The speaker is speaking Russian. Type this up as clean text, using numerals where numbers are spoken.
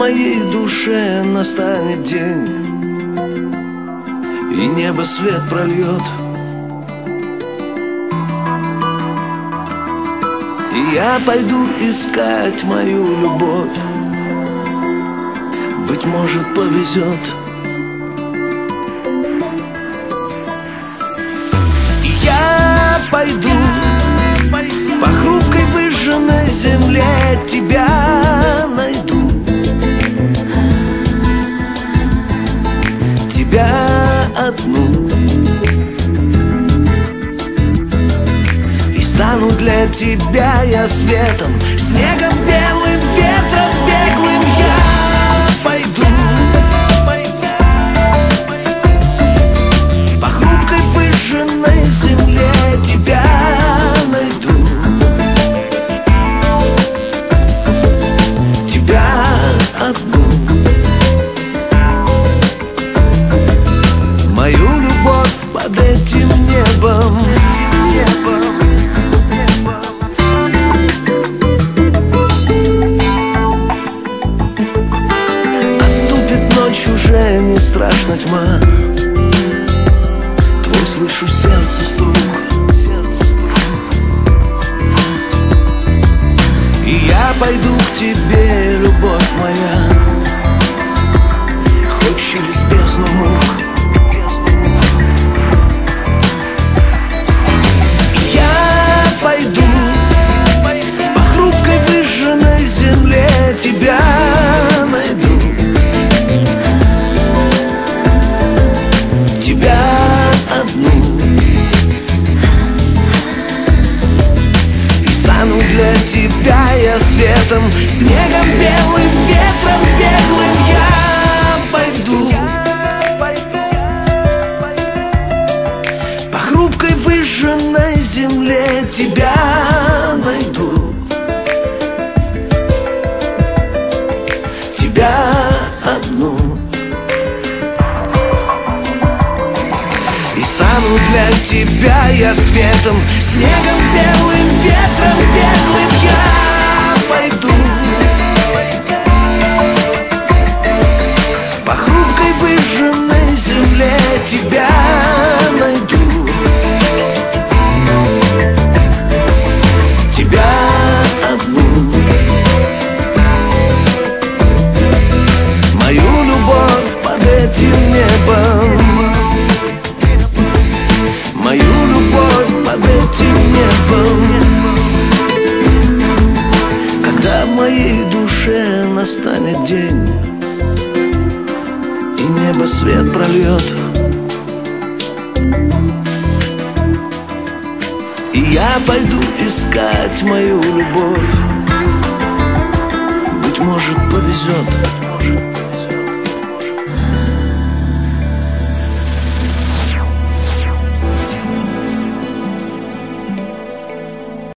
моей душе настанет день, и небо свет прольет, и я пойду искать мою любовь. Быть может, повезет. И я пойду по хрупкой выжженной земле, тебя найду, тебя одну, и стану для тебя я светом, снегом, белым ветром беглым. Я пойду по хрупкой выжженной земле, тебя найду, тебя одну. Мою любовь под этим небом, отступит ночь, уже не страшна тьма. Твой слышу сердце стук, и я пойду к тебе, любовь моя, хоть через бездну мук. Тебя найду, тебя одну, и стану для тебя я светом, снегом, белым ветром беглым. Я пойду по хрупкой выжженной земле, тебя найду, тебя одну, и стану для тебя я светом, снегом, белым ветром беглым. Я пойду по хрупкой выжженной земле, тебя найду, тебя одну. Мою любовь под этим небом, мою любовь под этим небом. Когда в моей душе настанет день, и небо свет прольет, и я пойду искать мою любовь. Быть может, повезет.